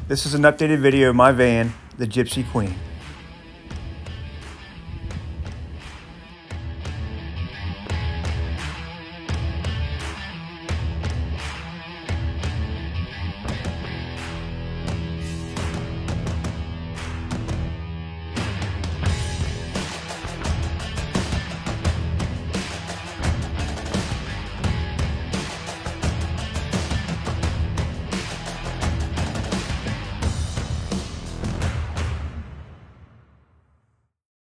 This is an updated video of my van, the Gypsy Queen.